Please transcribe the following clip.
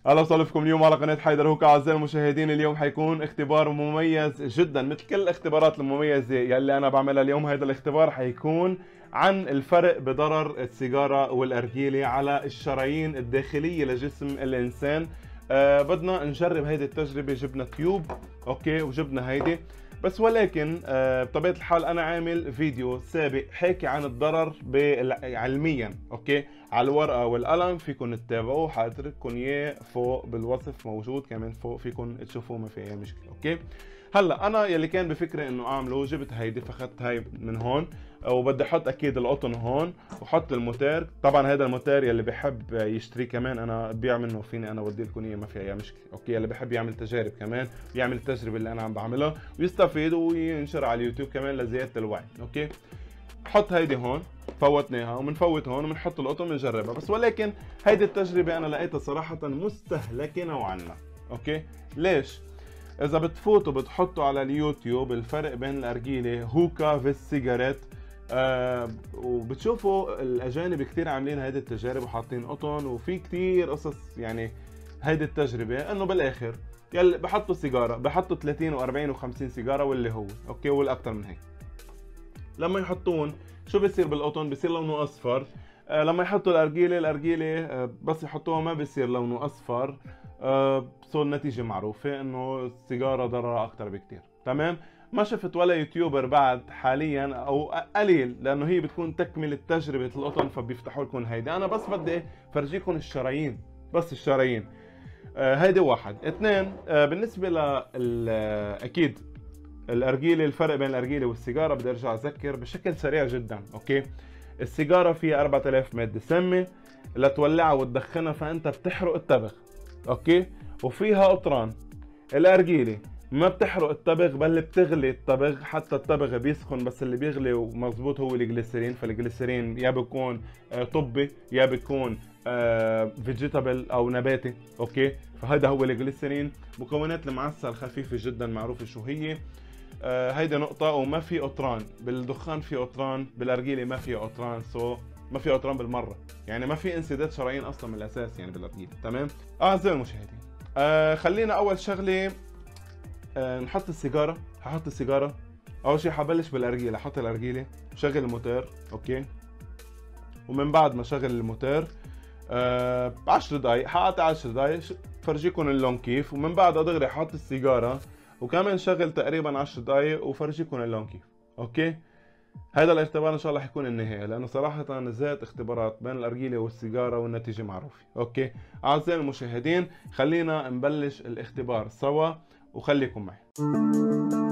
اهلا وسهلا فيكم اليوم على قناة حيدر هوكا. اعزائي المشاهدين، اليوم حيكون اختبار مميز جدا مثل كل الاختبارات المميزة يلي انا بعملها. اليوم هذا الاختبار حيكون عن الفرق بضرر السيجارة والارجيلة على الشرايين الداخلية لجسم الانسان. بدنا نجرب هيدي التجربة. جبنا تيوب اوكي وجبنا هيدي بس، ولكن بطبيعة الحال انا عامل فيديو سابق حاكي عن الضرر علميا اوكي على الورقة والقلم، فيكن تتابعوه، حاترككن اياه فوق بالوصف موجود كمان فوق، فيكن تشوفوه ما في اي مشكلة اوكي. هلا انا يلي كان بفكري انه اعمله، جبت هيدي فاخدت هاي من هون وبدي احط اكيد القطن هون واحط الموتير. طبعا هذا الموتير يلي بحب يشتري كمان انا ببيع منه، فيني انا اودي لكم اياه ما في اي مشكله اوكي. يلي بحب يعمل تجارب كمان يعمل التجربه اللي انا عم بعملها ويستفيد وينشر على اليوتيوب كمان لزياده الوعي اوكي. حط هيدي هون، فوتناها وبنفوت هون وبنحط القطن بنجربها بس، ولكن هيدي التجربه انا لقيتها صراحه مستهلكه نوعا ما اوكي. ليش؟ اذا بتفوتوا بتحطوا على اليوتيوب الفرق بين الارجيله هوكا في السيجارات وبتشوفوا الاجانب كثير عاملين هيدي التجارب وحاطين قطن، وفي كثير قصص يعني. هيدي التجربه انه بالاخر يلي بحطوا سيجاره بحطوا 30 و40 و50 سيجاره واللي هو اوكي والاكثر من هيك. لما يحطون شو بيصير بالقطن؟ بيصير لونه اصفر. لما يحطوا الارجيله بس يحطوها ما بيصير لونه اصفر. سو النتيجه معروفه انه السيجاره ضررها اكثر بكثير. تمام. ما شفت ولا يوتيوبر بعد حاليا او قليل، لانه هي بتكون تكمله تجربه القطن فبيفتحوا لكم هيدي. انا بس بدي فرجيكم الشرايين، بس الشرايين. هيدي واحد. اثنين، بالنسبه لل اكيد الارجيله، الفرق بين الارجيله والسيجاره بدي ارجع اذكر بشكل سريع جدا اوكي. السيجاره فيها 4000 ماده سامه، لا تولعها وتدخنها فانت بتحرق التبغ اوكي، وفيها قطران. الارجيله ما بتحرق التبغ بل بتغلي التبغ، حتى التبغ بيسخن بس اللي بيغلي ومظبوط هو الجليسرين. فالجليسرين يا بيكون طبي يا بيكون فيجيتابل او نباتي اوكي. فهذا هو الجليسرين. مكونات المعسل خفيفه جدا معروفه شو هي. هيدا نقطة. وما في قطران بالدخان، في قطران بالارجيلة ما في قطران. ما في قطران بالمرة، يعني ما في انسداد شرايين اصلا من الاساس يعني بالارجيلة. تمام. اعزائي المشاهدين، خلينا اول شغلة نحط السيجارة. هحط السيجارة اول شيء، حبلش بالارجيلة. حط الارجيلة، شغل الموتور اوكي، ومن بعد ما شغل الموتور 10 دقايق، حقطع 10 دقايق فرجيكم اللون كيف، ومن بعد دغري حط السيجارة وكمان شغل تقريبا 10 دقايق وفرجيكم اللون كيف اوكي. هذا الاختبار ان شاء الله حيكون النهايه، لانه صراحه نزلت اختبارات بين الارجيله والسيجاره والنتيجه معروفه اوكي. اعزائي المشاهدين، خلينا نبلش الاختبار سوا وخليكم معي.